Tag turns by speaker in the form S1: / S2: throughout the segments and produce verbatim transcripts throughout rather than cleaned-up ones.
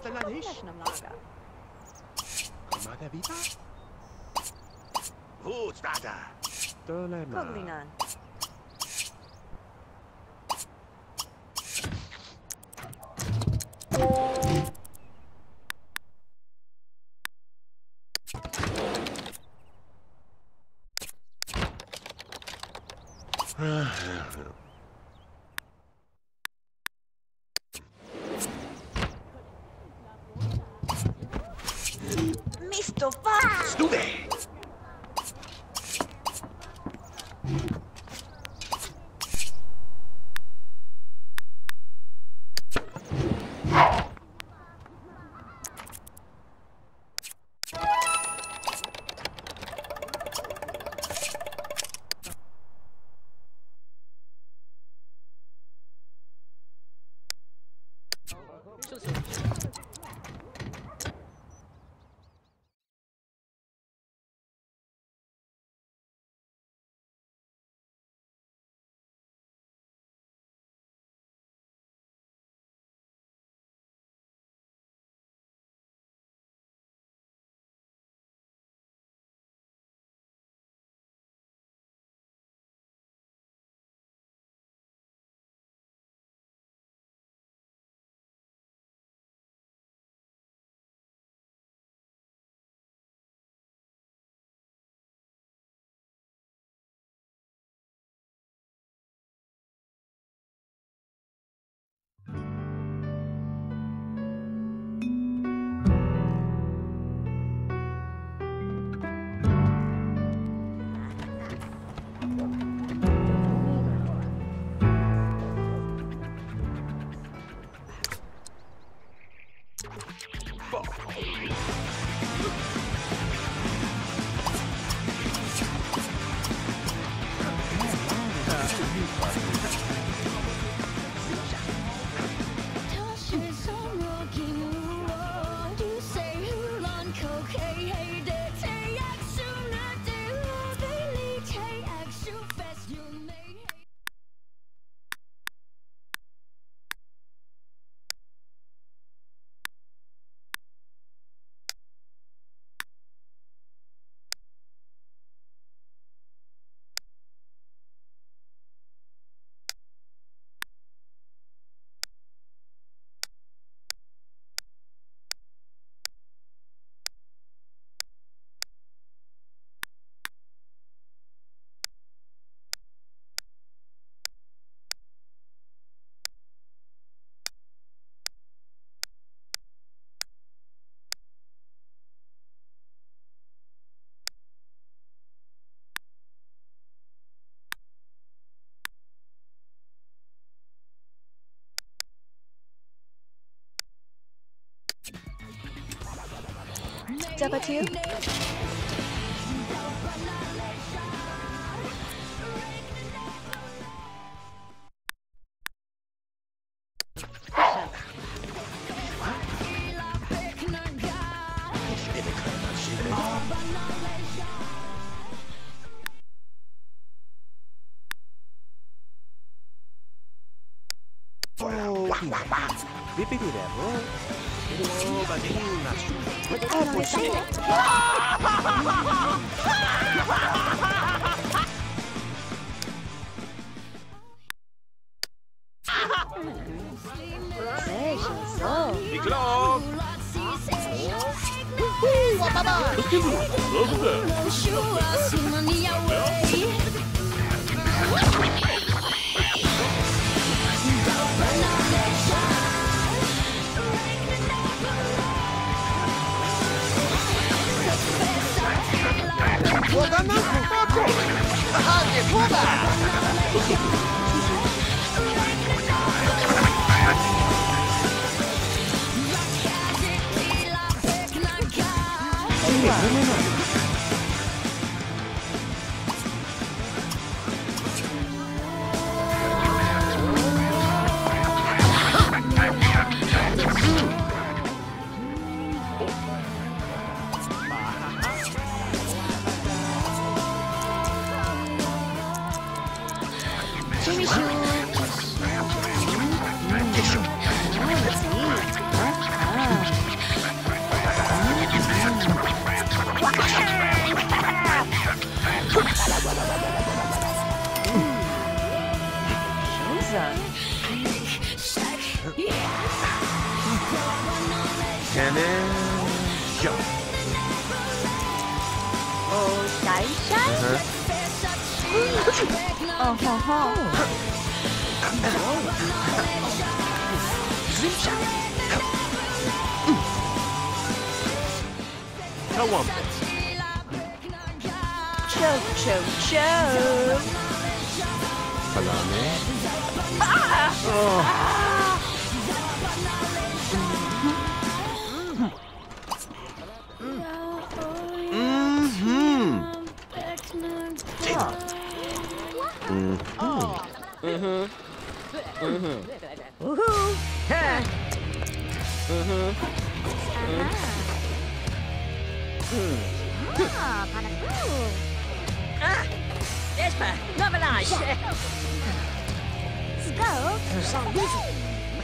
S1: Też nam laga.
S2: Pomagę wita?
S3: Wódz, tata!
S2: Tyle ma.
S1: Koglinan. Misto fa!
S3: Stude!
S1: Zapatu?
S2: Bibidirevo. Oh, badina.
S1: Oh, my God. Hey, she's so.
S3: Miklo!
S1: Jimmy Choo. Mm, let's see. Ah.
S2: Cannon. Jump.
S1: Oh, shy shy.
S2: Uh-huh.
S1: Oh, ho, ho.
S2: Come on.
S1: Choke, choke, choke.
S2: Salame.
S1: Ah!
S2: Oh. Mm-hmm. Mm-hmm.
S3: Mm-hmm. Mm-hmm. Woohoo! Ha! Mm-hmm.
S1: Ah, panapoo.
S3: Ah! Espa! Novelage!
S1: Go.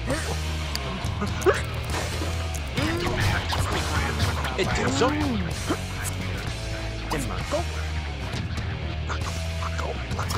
S2: E Tirso. E Marco. Marco, Marco, Marco.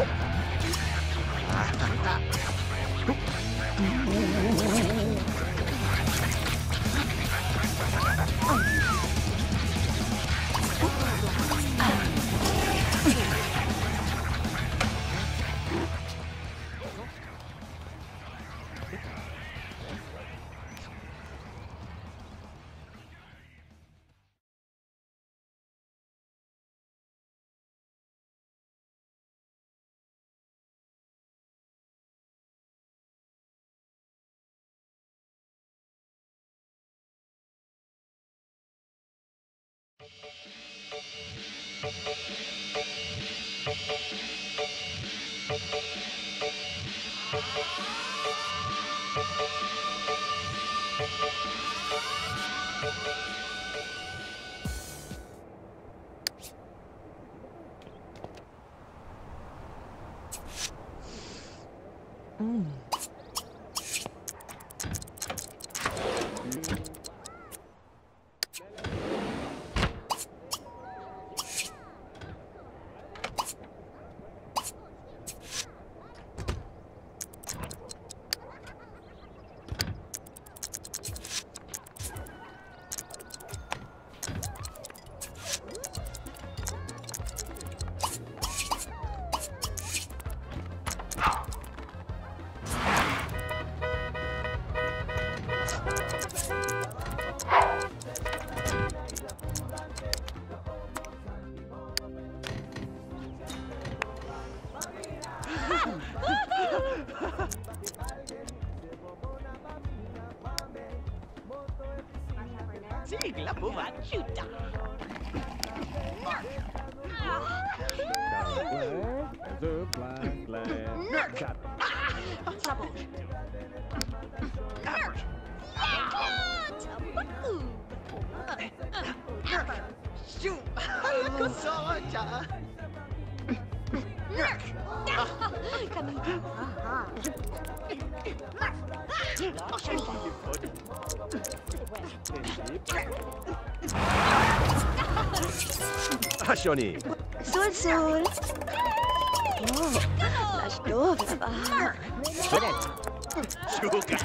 S3: Sigla buvaciuta!
S2: As a black lad. Got it.
S1: Trouble. Coming through. Aha.
S2: Hashoni.
S1: Sul, sul. Oh, lass doof, aber...
S2: Sugar.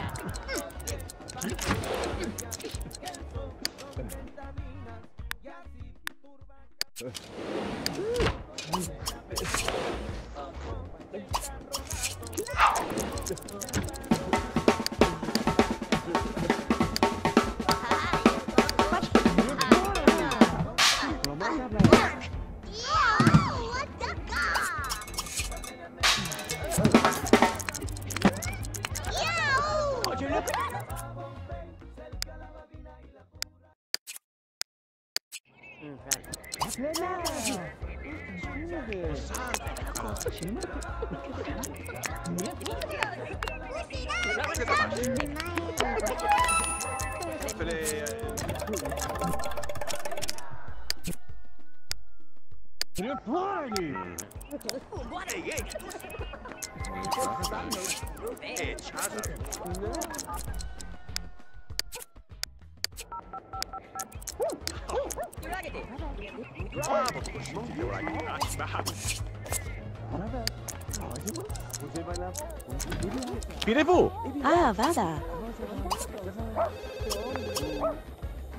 S2: Pirez-vous?
S1: Ah, vada.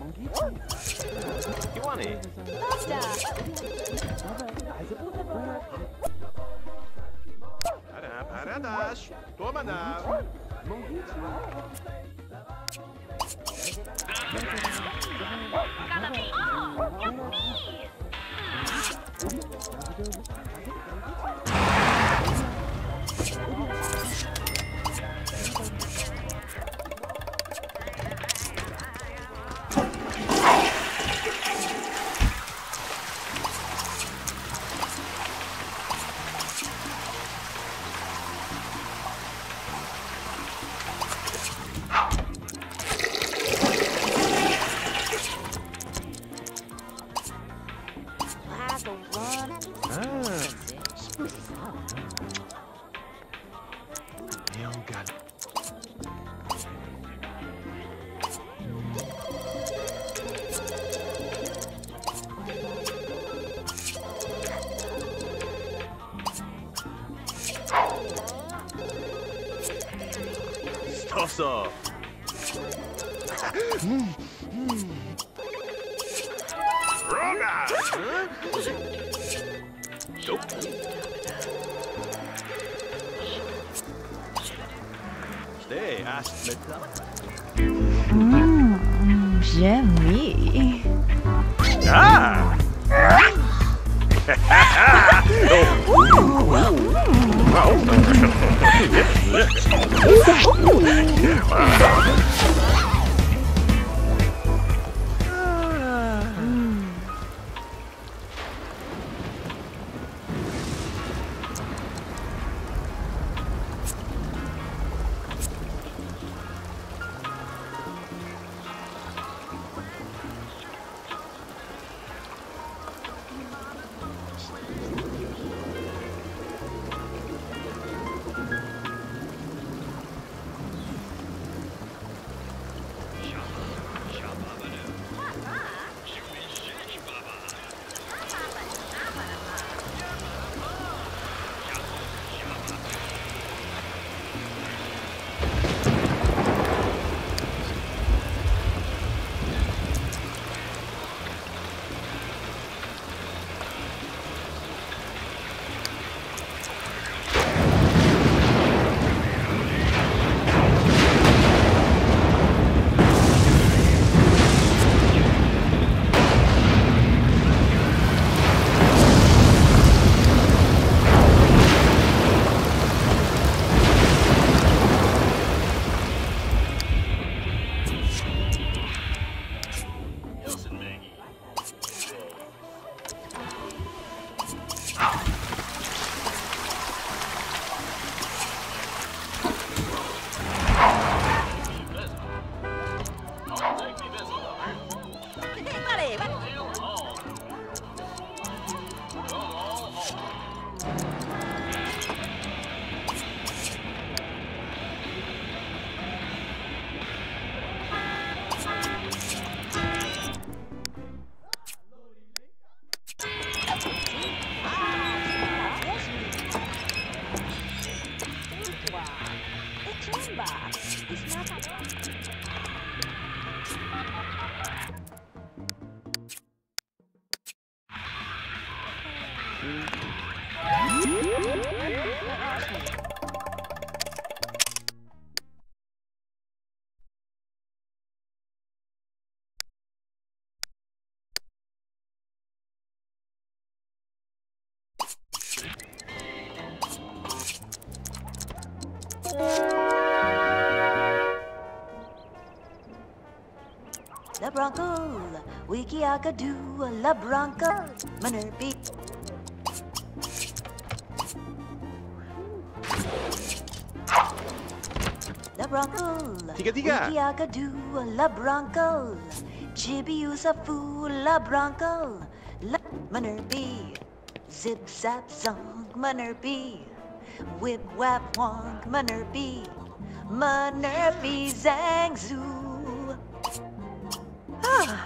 S2: money. Para, paradas. Toma na. Stosso. Roga. Nope. Stay, ask me.
S1: Mmm, Jimmy.
S2: Ah!
S1: La Bronco, Wikiakadoo, La Bronco, Manerby. La Bronco,
S2: Tiga, tiga.
S1: Wikiakadoo, La Bronco, Chibi Usafu, La Bronco, La Manerby, Zip Zap Zong, Manerby, Whip Wap Wonk, Manerby, Manerby Zang Zoo. Ah.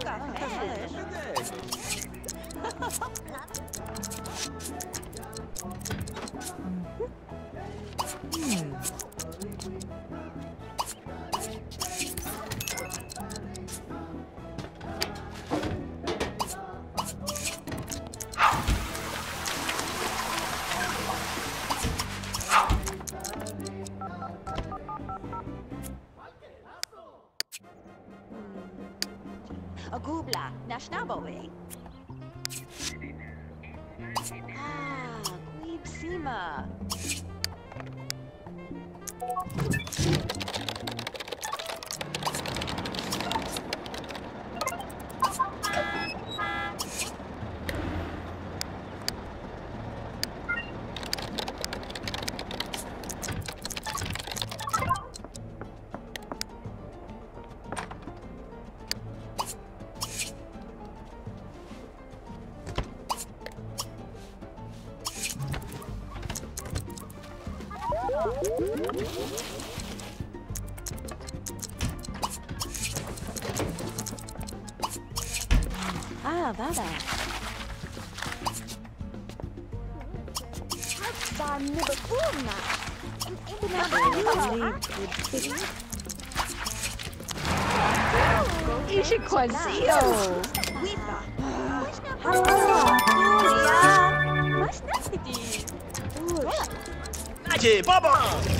S1: Agubla, Nashnaboe. Ah, Queepsima. Ah, Vada. Hassan Nibakuna. Ishi Quazio. Wipa.
S2: Naji, Baba!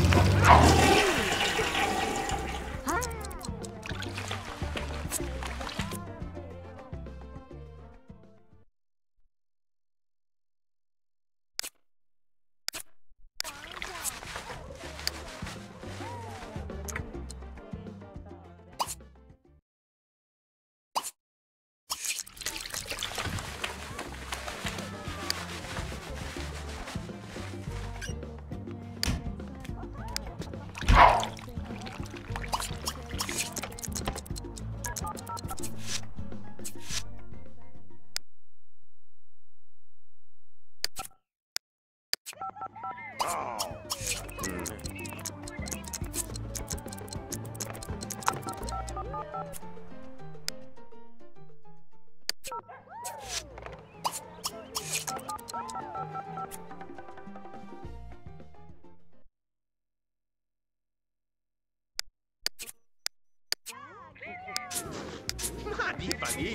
S2: Mati pagi.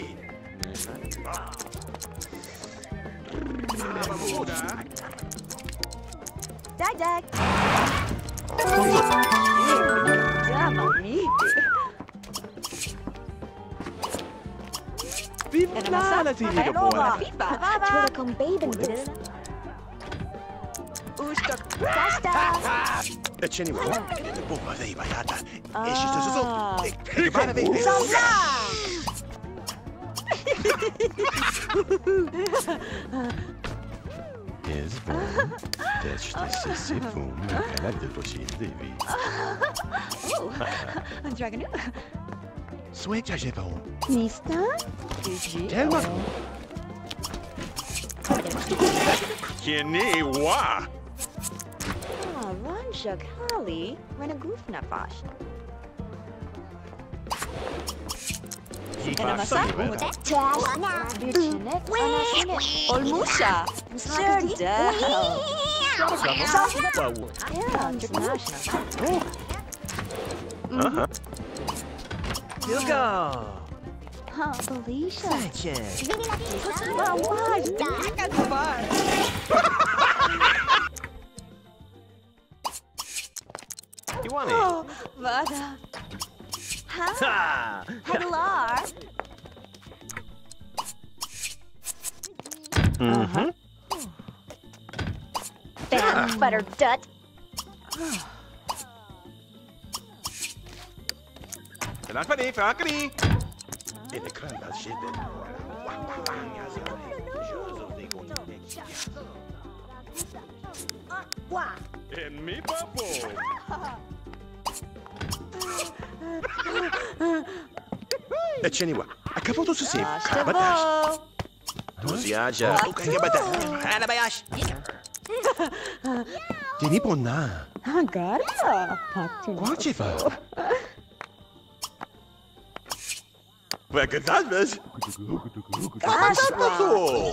S2: Apa muda?
S1: Dag dag.
S2: Viva tiga buah.
S1: Twitter kong baby. Ustak pasta.
S2: E ce ne vuoi? Bomba dei baiata. E ci sto su. E vai a Jest wam też te syfum, ale tylko się dywi.
S1: Dragon.
S2: Słuchajcie, że wam.
S1: Nista?
S2: Telma. Kieni wa.
S1: Ah, Ranjak Hali, Renagufna Fash.
S2: Passa
S1: Olmusha. Serda. Yeah, international.
S2: Aha.
S4: Hugo!
S1: Huh, Felicia.
S4: Sanchez!
S1: Wow, why?
S2: You want it?
S1: Oh, Vada. Huh?
S4: Ha!
S1: Haglar.
S2: Mhm.
S1: Fan butter dut.
S2: Kenapa nih, Fakri nih? Ini keren banget sih.
S1: Wah.
S2: En mi papo. E ce ne va. Acabou do sucesso. Badash. Doze aja. O que é badash? Ana bayash. Tini ponna.
S1: Agora.
S2: Qual te va? وكتعبس
S1: Kashwa.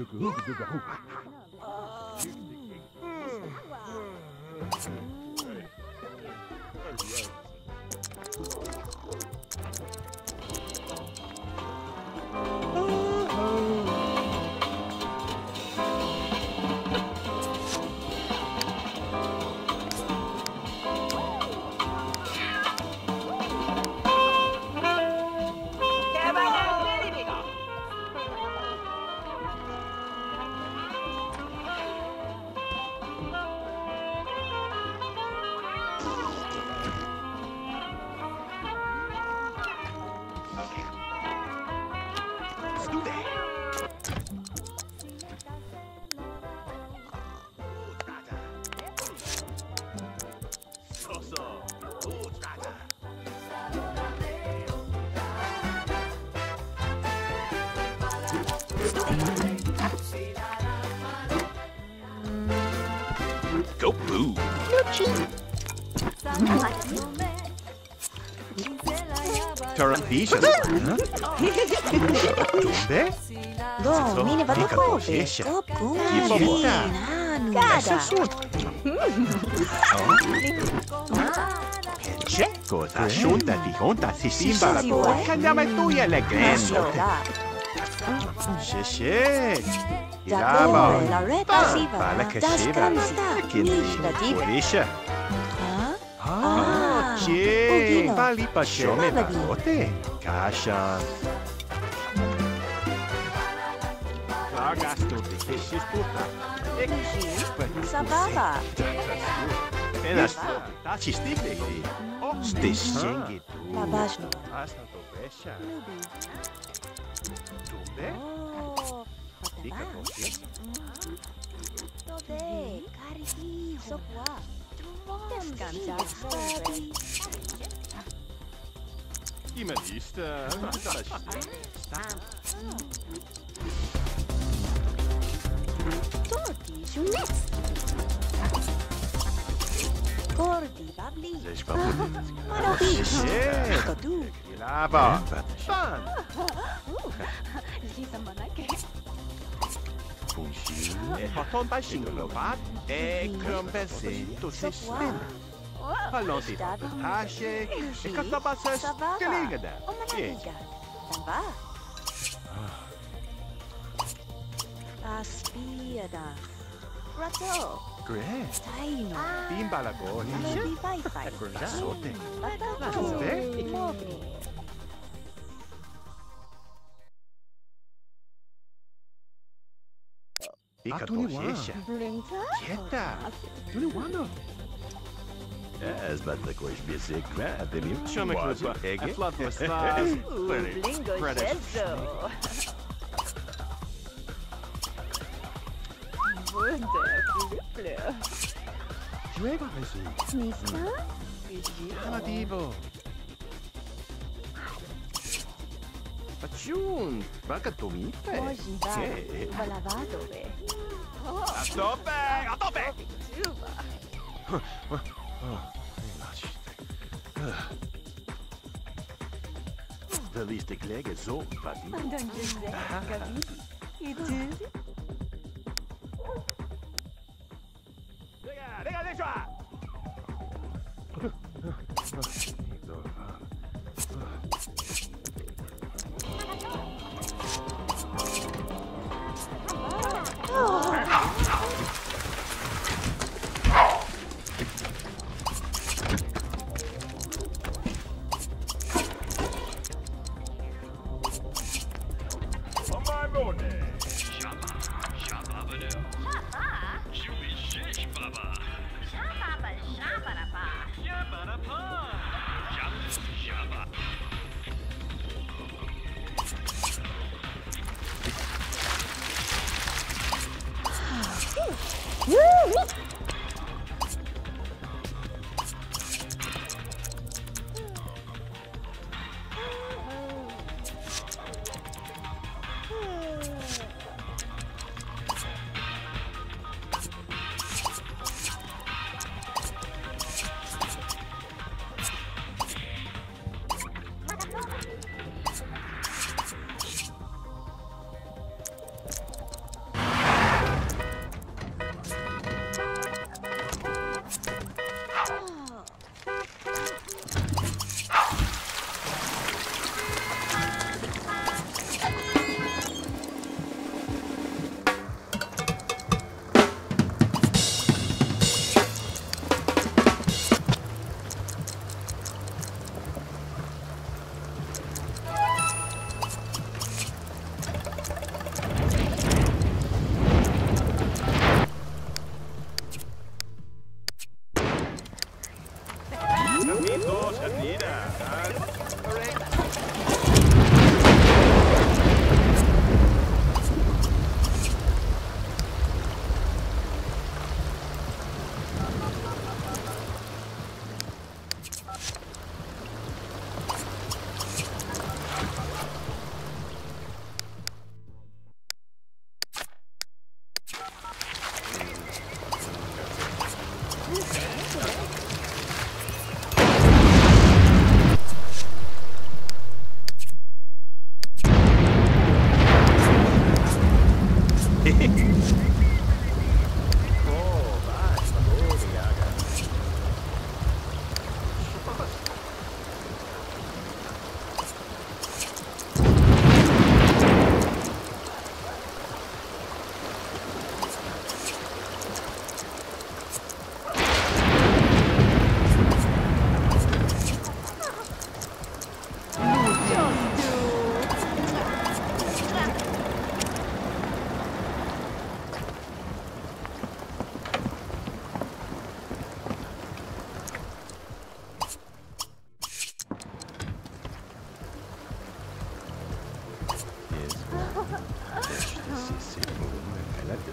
S2: Go boo. Tarantisha. Dove?
S1: Do, mine vado
S2: Mica
S1: dove?
S2: conosce.
S1: Copco.
S2: Chi porta?
S1: Nanu.
S2: Essa sort. C'è cosa asciutta di honta si simba
S1: sì,
S2: la
S1: vuoi?
S2: candiamo tu e le gresso. Sì, sì.
S1: Da dove? La retta si va.
S2: Bala che
S1: Da
S2: si va.
S1: scansa.
S2: Che
S1: Da diva.
S2: Pulisce.
S1: Ah?
S2: Ah,
S1: Ah,
S2: c'è.
S1: pochino.
S2: Bali pasciome
S1: Vabbè.
S2: bagote. Cascia. Ragasto di che si sputa.
S1: Sababa.
S2: Pena sta ci stigli. Oh, stessi tu.
S1: La važno.
S2: Asta to pesha. Dove?
S1: Oh,
S2: Dica così.
S1: dove? Carichi, so qua. Descansa.
S2: Ima lista.
S1: Torti, Junet. Gordi, babli.
S2: Zeg babu.
S1: Maravilha.
S2: Sì.
S1: Sto tu.
S2: Lava. Fan.
S1: Lisa Manake.
S2: Fungi. E faton ba singolo bat. E crompesento si spena. Allonti. Tasce. E catabasas. Geligada.
S1: Oh, maravilha. Dan va. Aspida. Rato.
S2: Great.
S1: Taino.
S2: Bimba la goli.
S1: Alobi Wi-Fi.
S2: Sote.
S1: Batato.
S2: Dove?
S1: Mobili.
S2: Ica
S4: Atuniwa.
S2: tosesha.
S1: Brinta.
S2: Quieta.
S4: Tony Wanda.
S2: Ez bet kois biesik krab.
S4: Chama kluba.
S2: Ege.
S4: Flat was stars.
S1: Blingo
S4: Credit.
S1: Gesso. Wunderflüble.
S2: Juega eso.
S1: Nista?
S2: Nativo. Achun. Baka tomite.
S1: Hoje vai.
S2: Eh.
S1: Vai lavar dove?
S2: A tope. A tope.
S1: Juba.
S2: De liste klege zo, Fadi.
S1: Andando José, Gabi. E tu?
S2: Venga, venga, deixa!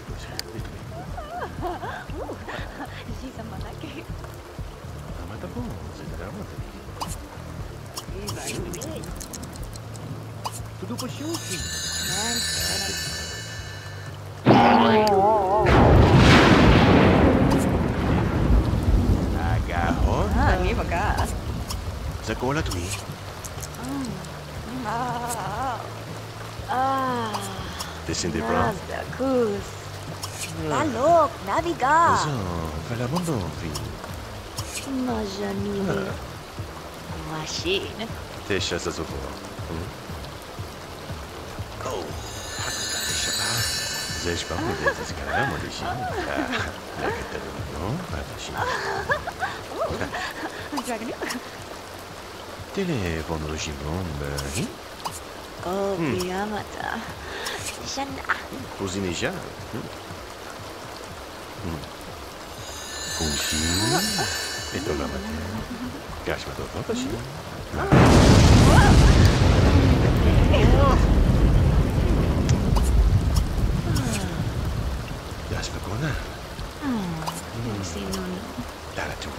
S1: She's a malaki.
S2: Amata po, salamat. Tudo po siya. Agahon?
S1: Ah, hindi maka.
S2: Sekolah tu ni.
S1: Ah. Ah.
S2: Descende pra.
S1: Nazda, kus. Talok, naviga.
S2: So, kalau mundo vi.
S1: Majanili. Machine.
S2: Deixa essa sua. Oh, deixa pa. Deixa pa poder esse cara não deixa. Ah, que tá não, vai deixa.
S1: Dragon.
S2: Telefono do Jimon, hein?
S1: Oh, Yamata. Shana.
S2: Cozinha já? Kunshi. Ito naman. Gash mo to, pa siya. Gash mo ko na.
S1: Sino no?
S2: Dara to.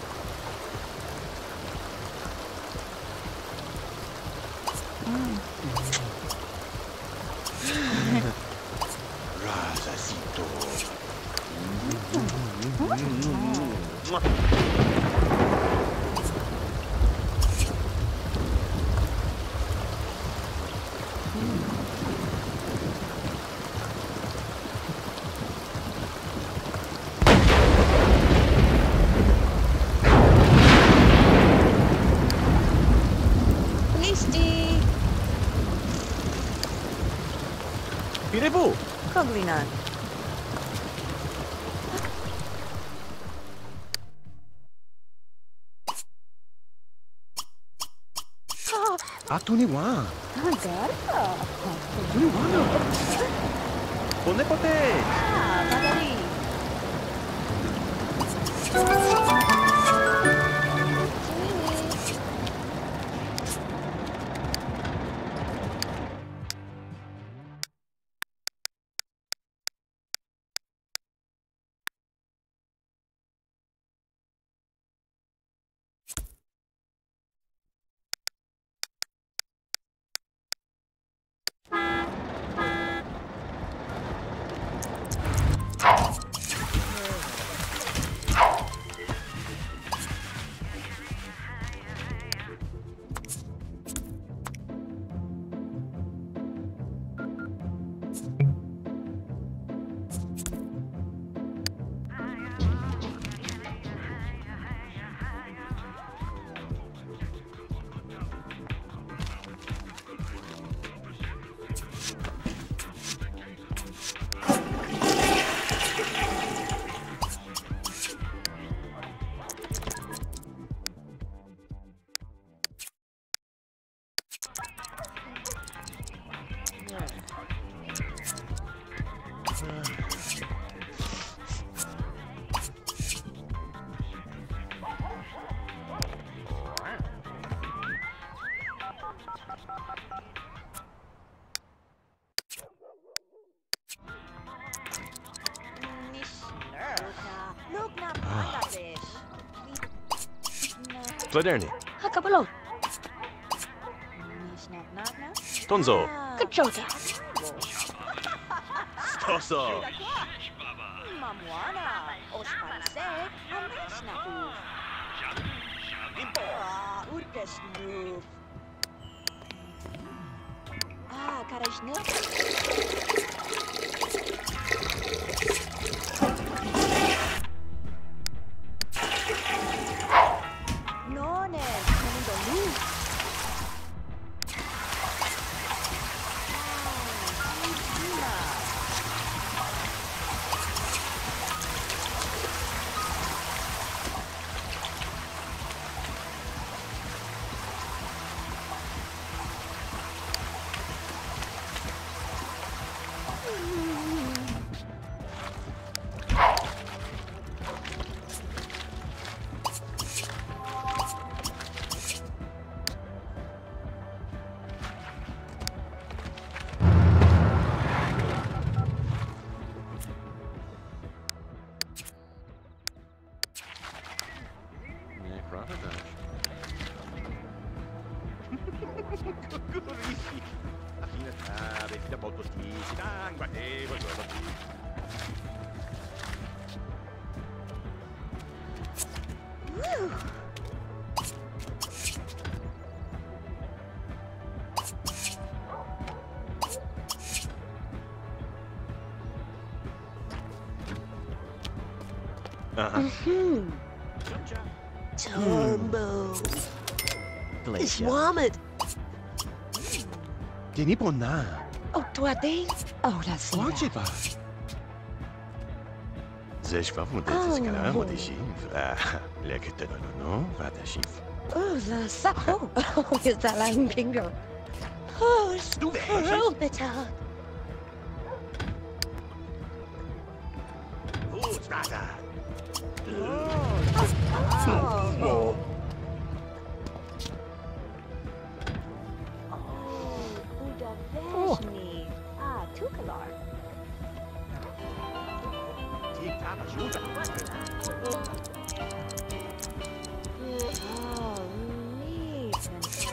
S2: Razazito.
S1: Listi.
S2: Pirebu.
S1: Koglinan.
S2: Atu ni wa.
S1: Garpa.
S2: Tu ni wa na. Pone pote.
S1: Ah, madali.
S2: Gladerni.
S1: Hakapalo.
S2: Tonzo.
S1: Kachota.
S2: Toso.
S1: Mamuana. Ospanse. Amesnaku. Ah, urkesnu. Ah, karajnu.
S2: Cucurisi. Fina tare, da molto stisi, tangua, e
S1: Mhm. Tombo.
S2: Glacia.
S1: Swamit.
S2: Tieni buona.
S1: Oh, toi des? Oh, la sera.
S2: Oggi va. Zes va mu de scala mo de chif. Lekker te no no, va de chif.
S1: Oh, la sa. Oh, oh, is that like bingo? Oh,
S2: Du weg.
S1: Robita.
S2: Goed, Strata.
S1: Oh.
S2: Oh.
S1: Oh, Uda Veshni. Ah, Tukalar.
S2: Tik-tak, ajuda.
S1: Oh, neat.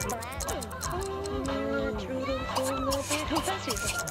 S1: Oh, Trudel from the big festival.